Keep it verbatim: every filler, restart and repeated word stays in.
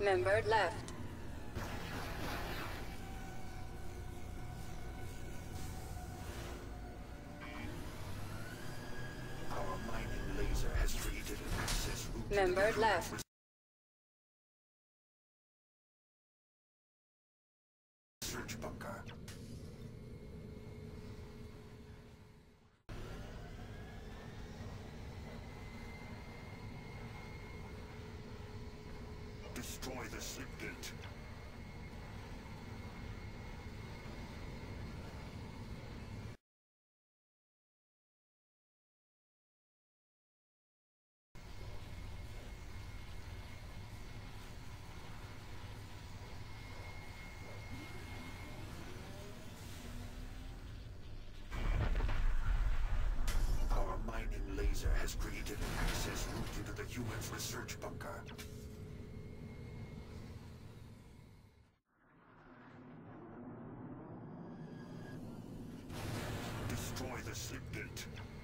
Member left. Our mining laser has created an access route. Member left. Research bunker. Destroy the slip gate. Our mining laser has created an access route into the humans' research bunker. Destroy the slip gate.